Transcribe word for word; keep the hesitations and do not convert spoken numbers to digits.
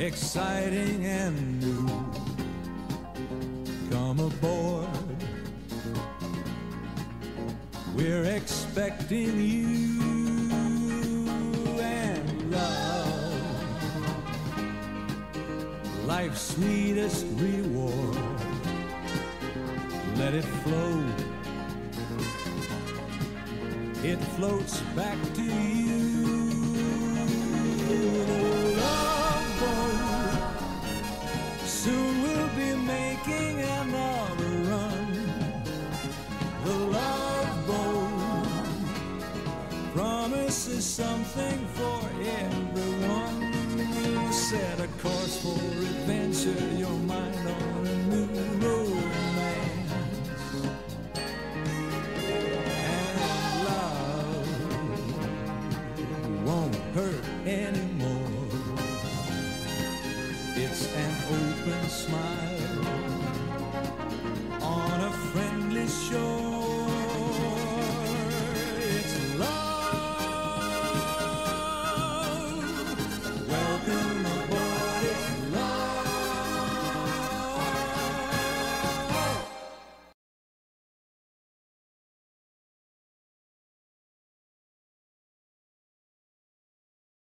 exciting and new. Come aboard, we're expecting you. And love, life's sweetest reward, let it flow, it floats back to you. Love boat, soon we'll be making another run. The Love Boat promises something for everyone. Set a course for adventure, your mind on a new romance. And love won't hurt anyone.